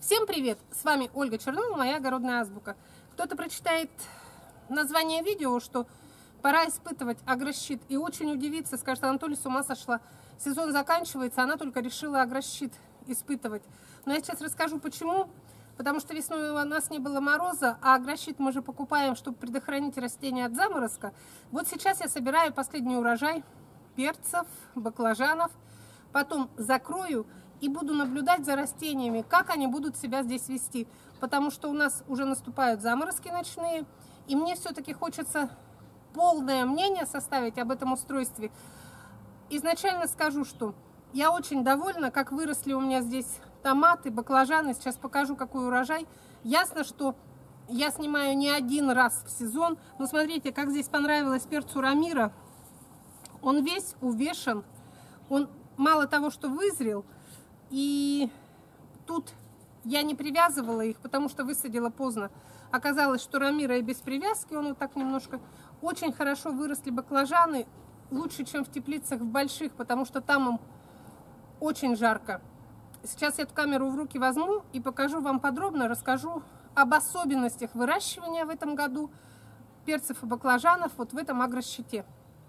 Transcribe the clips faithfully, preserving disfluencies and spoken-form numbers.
Всем привет! С вами Ольга Чернова, моя огородная азбука. Кто-то прочитает название видео, что пора испытывать агрощит, и очень удивится, скажет: Анатолий, с ума сошла. Сезон заканчивается, она только решила агрощит испытывать. Но я сейчас расскажу почему. Потому что весной у нас не было мороза, а агрощит мы же покупаем, чтобы предохранить растения от заморозка. Вот сейчас я собираю последний урожай перцев, баклажанов, потом закрою и буду наблюдать за растениями, как они будут себя здесь вести. Потому что у нас уже наступают заморозки ночные, и мне все-таки хочется полное мнение составить об этом устройстве. Изначально скажу, что я очень довольна, как выросли у меня здесь томаты, баклажаны. Сейчас покажу, какой урожай. Ясно, что я снимаю не один раз в сезон. Но смотрите, как здесь понравилось перцу Рамиро. Он весь увешан. Он мало того, что вызрел. И тут я не привязывала их, потому что высадила поздно. Оказалось, что Рамиро и без привязки, он вот так немножко. Очень хорошо выросли баклажаны. Лучше, чем в теплицах в больших, потому что там им очень жарко. Сейчас я эту камеру в руки возьму и покажу вам подробно, расскажу об особенностях выращивания в этом году перцев и баклажанов вот в этом агрощите.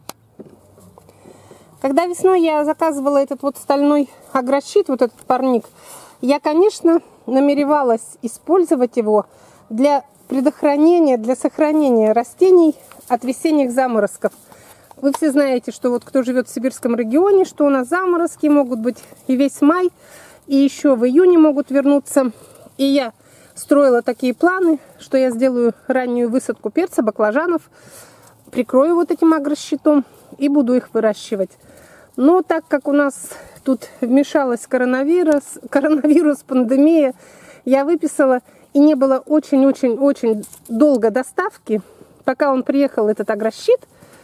Когда весной я заказывала этот вот стальной агрощит, вот этот парник, я, конечно, намеревалась использовать его для предохранения, для сохранения растений от весенних заморозков. Вы все знаете, что вот кто живет в сибирском регионе, что у нас заморозки могут быть и весь май, и еще в июне могут вернуться. И я строила такие планы, что я сделаю раннюю высадку перца, баклажанов, прикрою вот этим агрощитом и буду их выращивать. Но так как у нас тут вмешалась коронавирус, коронавирус, пандемия, я выписала, и не было очень-очень-очень долго доставки, пока он приехал, этот агрощит.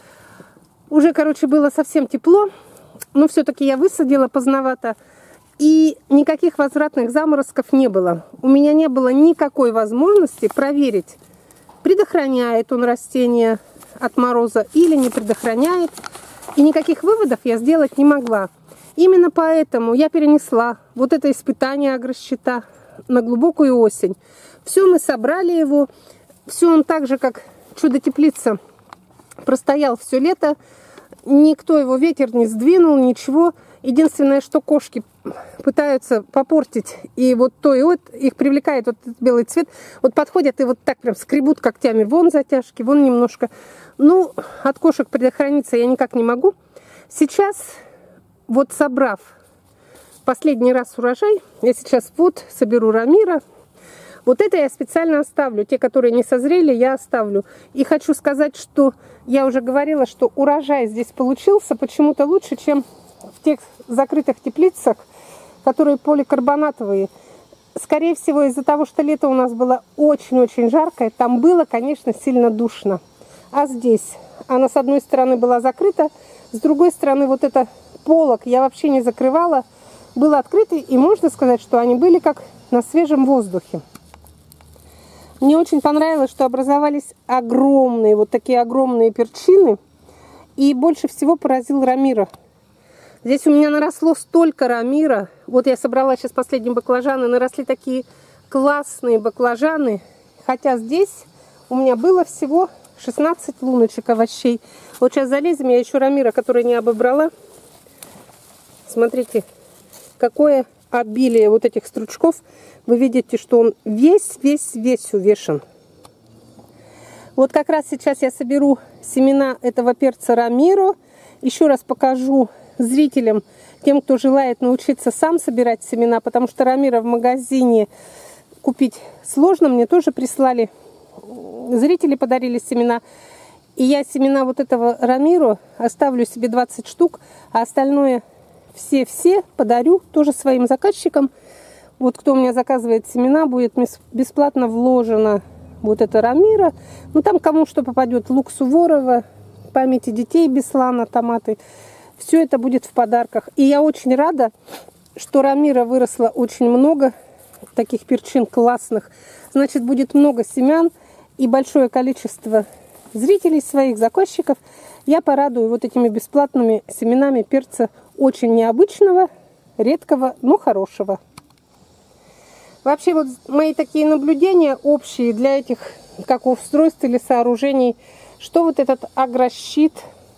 Уже, короче, было совсем тепло, но все-таки я высадила поздновато, и никаких возвратных заморозков не было. У меня не было никакой возможности проверить, предохраняет он растение от мороза или не предохраняет. И никаких выводов я сделать не могла. Именно поэтому я перенесла вот это испытание агрощита на глубокую осень. Все, мы собрали его, все он так же, как чудо-теплица, простоял все лето. Никто его, ветер не сдвинул, ничего. Единственное, что кошки пытаются попортить, и вот то и вот их привлекает вот этот белый цвет. Вот подходят и вот так прям скребут когтями. Вон затяжки, вон немножко. Ну, от кошек предохраниться я никак не могу. Сейчас, вот собрав последний раз урожай, я сейчас вот соберу Рамиро. Вот это я специально оставлю. Те, которые не созрели, я оставлю. И хочу сказать, что я уже говорила, что урожай здесь получился почему-то лучше, чем в тех закрытых теплицах, которые поликарбонатовые. Скорее всего, из-за того, что лето у нас было очень-очень жаркое, там было, конечно, сильно душно. А здесь она с одной стороны была закрыта, с другой стороны вот это полог я вообще не закрывала, был открытый, и можно сказать, что они были как на свежем воздухе. Мне очень понравилось, что образовались огромные, вот такие огромные перчины, и больше всего поразил Рамиро. Здесь у меня наросло столько Рамиро. Вот я собрала сейчас последние баклажаны, наросли такие классные баклажаны, хотя здесь у меня было всего шестнадцать луночек овощей. Вот сейчас залезем, я еще Рамиро, который не обобрала. Смотрите, какое обилие вот этих стручков. Вы видите, что он весь-весь-весь увешан. Вот как раз сейчас я соберу семена этого перца Рамиро. Еще раз покажу зрителям, тем, кто желает научиться сам собирать семена, потому что Рамиро в магазине купить сложно. Мне тоже прислали, зрители подарили семена. И я семена вот этого Рамиро оставлю себе двадцать штук, а остальное все-все подарю тоже своим заказчикам. Вот кто у меня заказывает семена, будет бесплатно вложено вот это Рамиро. Ну там кому что попадет, лук Суворова, памяти детей Беслана, томаты. Все это будет в подарках. И я очень рада, что Рамиро выросло очень много таких перчин классных. Значит, будет много семян и большое количество зрителей своих, заказчиков. Я порадую вот этими бесплатными семенами перца очень необычного, редкого, но хорошего. Вообще вот мои такие наблюдения общие для этих как устройств или сооружений, что вот этот агрощит,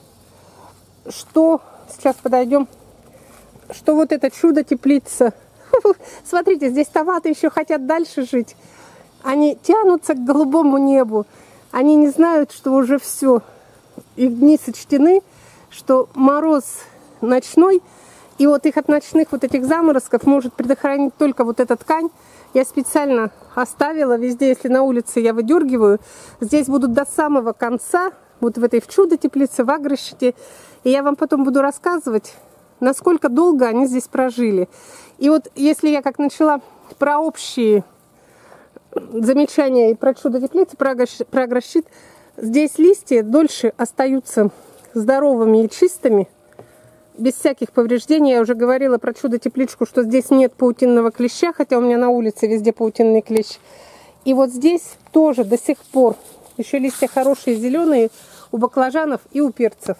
что, сейчас подойдем, что вот это чудо-теплица. Смотрите, здесь томаты еще хотят дальше жить. Они тянутся к голубому небу. Они не знают, что уже все. Их дни сочтены, что мороз ночной. И вот их от ночных вот этих заморозков может предохранить только вот эта ткань. Я специально оставила везде, если на улице я выдергиваю. Здесь будут до самого конца, вот в этой в чудо-теплице, в агрощите. И я вам потом буду рассказывать, насколько долго они здесь прожили. И вот если я как начала про общие замечания и про чудо-теплицу, про агрощит, здесь листья дольше остаются здоровыми и чистыми, без всяких повреждений. Я уже говорила про чудо-тепличку, что здесь нет паутинного клеща, хотя у меня на улице везде паутинный клещ. И вот здесь тоже до сих пор еще листья хорошие, зеленые у баклажанов и у перцев.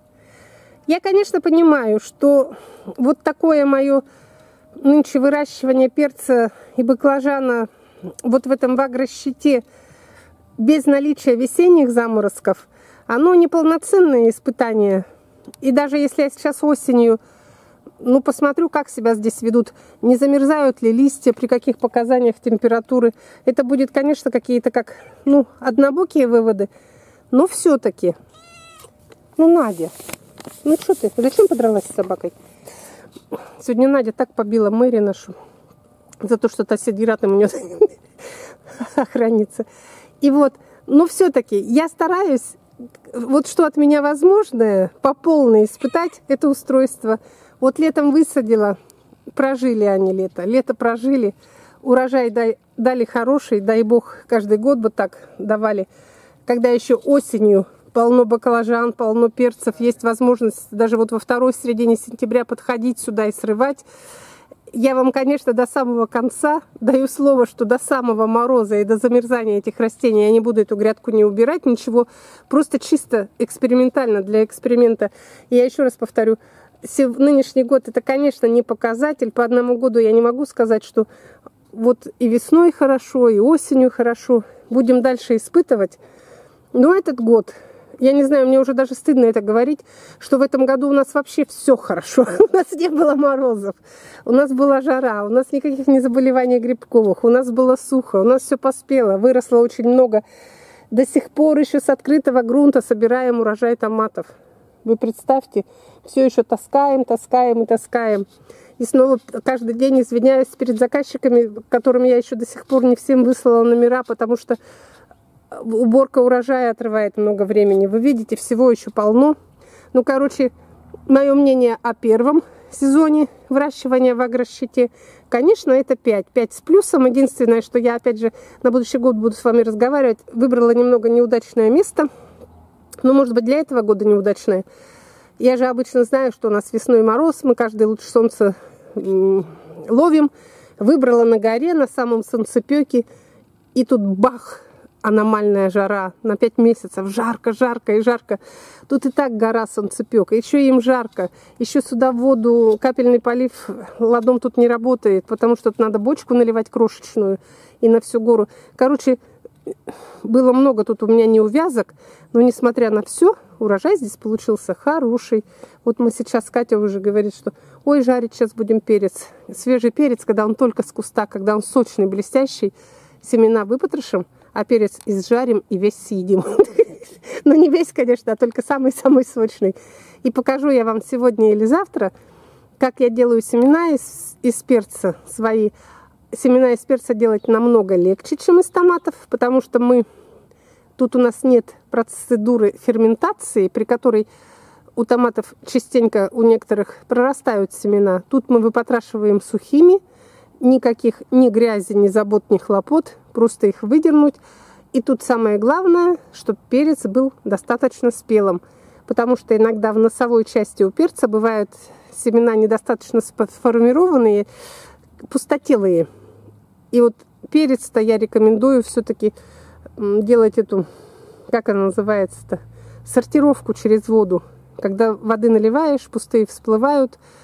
Я, конечно, понимаю, что вот такое мое нынче выращивание перца и баклажана вот в этом в агрощите без наличия весенних заморозков, оно неполноценное испытание. И даже если я сейчас осенью, ну, посмотрю, как себя здесь ведут, не замерзают ли листья, при каких показаниях температуры, это будет, конечно, какие-то как, ну, однобокие выводы, но все-таки, ну, Надя, ну, что ты, зачем подралась с собакой? Сегодня Надя так побила Мэри нашу за то, что та сидит у нее охранница. И вот, но все-таки я стараюсь, вот что от меня возможное, по полной испытать это устройство. Вот летом высадила, прожили они лето, лето прожили, урожай дай, дали хороший, дай бог, каждый год бы так давали. Когда еще осенью полно баклажан, полно перцев, есть возможность даже вот во второй середине сентября подходить сюда и срывать. Я вам, конечно, до самого конца даю слово, что до самого мороза и до замерзания этих растений я не буду эту грядку не убирать, ничего, просто чисто экспериментально для эксперимента. Я еще раз повторю, нынешний год это, конечно, не показатель. По одному году я не могу сказать, что вот и весной хорошо, и осенью хорошо. Будем дальше испытывать. Но этот год... Я не знаю, мне уже даже стыдно это говорить, что в этом году у нас вообще все хорошо. У нас не было морозов, у нас была жара, у нас никаких не заболеваний грибковых, у нас было сухо, у нас все поспело, выросло очень много. До сих пор еще с открытого грунта собираем урожай томатов. Вы представьте, все еще таскаем, таскаем и таскаем. И снова каждый день извиняюсь перед заказчиками, которым я еще до сих пор не всем выслала номера, потому что уборка урожая отрывает много времени. Вы видите, всего еще полно. Ну, короче, мое мнение о первом сезоне выращивания в агрощите, конечно, это пять. пять с плюсом. Единственное, что я, опять же, на будущий год буду с вами разговаривать, выбрала немного неудачное место. Ну, может быть, для этого года неудачное. Я же обычно знаю, что у нас весной мороз, мы каждый луч солнца ловим. Выбрала на горе, на самом солнцепеке, и тут бах! Аномальная жара на пять месяцев, жарко, жарко и жарко. Тут и так гора солнцепек, еще им жарко. Еще сюда в воду капельный полив ладом тут не работает, потому что тут надо бочку наливать крошечную и на всю гору. Короче, было много тут у меня неувязок, но несмотря на все, урожай здесь получился хороший. Вот мы сейчас, Катя уже говорит, что ой, жарить сейчас будем перец. Свежий перец, когда он только с куста, когда он сочный, блестящий, семена выпотрошим, а перец изжарим и весь съедим. Но не весь, конечно, а только самый-самый сочный. И покажу я вам сегодня или завтра, как я делаю семена из, из перца свои. Семена из перца делать намного легче, чем из томатов, потому что мы... Тут у нас нет процедуры ферментации, при которой у томатов частенько у некоторых прорастают семена. Тут мы выпотрашиваем сухими. Никаких ни грязи, ни забот, ни хлопот. Просто их выдернуть. И тут самое главное, чтобы перец был достаточно спелым. Потому что иногда в носовой части у перца бывают семена недостаточно сформированные, пустотелые. И вот перец-то я рекомендую все-таки делать эту, как она называется-то, сортировку через воду. Когда воды наливаешь, пустые всплывают,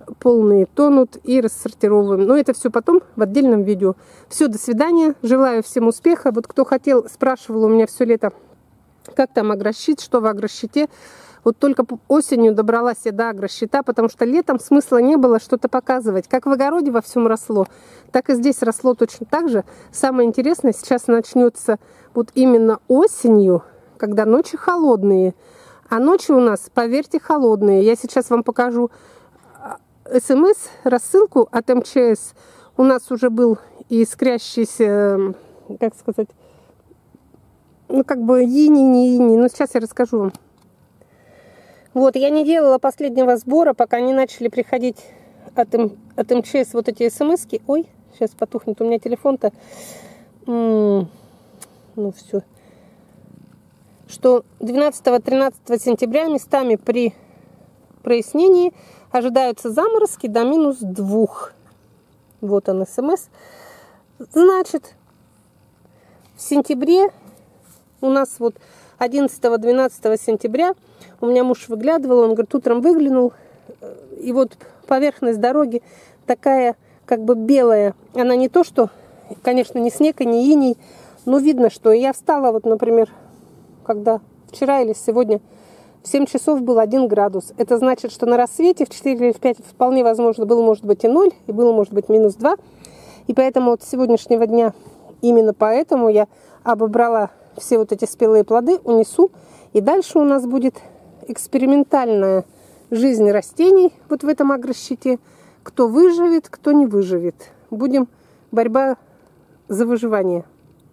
полные тонут и рассортировываем. Но это все потом в отдельном видео. Все, до свидания. Желаю всем успеха. Вот кто хотел, спрашивал у меня все лето, как там агрощит, что в агрощите. Вот только осенью добралась я до агрощита, потому что летом смысла не было что-то показывать. Как в огороде во всем росло, так и здесь росло точно так же. Самое интересное сейчас начнется вот именно осенью, когда ночи холодные. А ночи у нас, поверьте, холодные. Я сейчас вам покажу смс, рассылку от эм че эс. У нас уже был и искрящийся, как сказать, ну как бы ини, не ини. Но сейчас я расскажу вам. Вот, я не делала последнего сбора, пока не начали приходить от, эм, от эм че эс вот эти смс-ки. Ой, сейчас потухнет у меня телефон-то. М-м, ну все. Что двенадцатого-тринадцатого сентября местами при прояснении ожидаются заморозки до минус двух. Вот он смс. Значит, в сентябре у нас вот одиннадцатого-двенадцатого сентября у меня муж выглядывал, он говорит, утром выглянул, и вот поверхность дороги такая как бы белая. Она не то, что, конечно, не снег и не иней, но видно, что я встала, вот, например, когда вчера или сегодня в семь часов был один градус. Это значит, что на рассвете в четыре или в пять вполне возможно было, может быть, и ноль, и было, может быть, минус два. И поэтому вот с сегодняшнего дня, именно поэтому я обобрала все вот эти спелые плоды, унесу. И дальше у нас будет экспериментальная жизнь растений вот в этом агрощите. Кто выживет, кто не выживет. Будем борьба за выживание.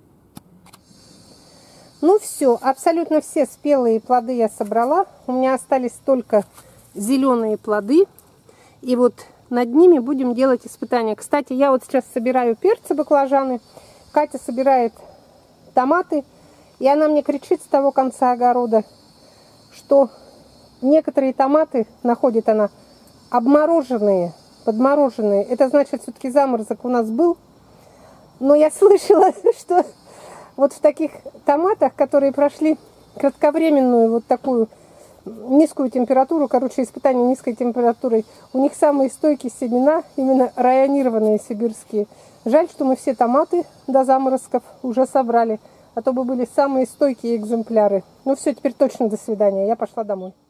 Ну все, абсолютно все спелые плоды я собрала. У меня остались только зеленые плоды. И вот над ними будем делать испытания. Кстати, я вот сейчас собираю перцы, баклажаны. Катя собирает томаты. И она мне кричит с того конца огорода, что некоторые томаты находит она обмороженные, подмороженные. Это значит, все-таки заморозок у нас был. Но я слышала, что вот в таких томатах, которые прошли кратковременную вот такую низкую температуру, короче, испытание низкой температурой, у них самые стойкие семена, именно районированные сибирские. Жаль, что мы все томаты до заморозков уже собрали, а то бы были самые стойкие экземпляры. Ну все, теперь точно до свидания, я пошла домой.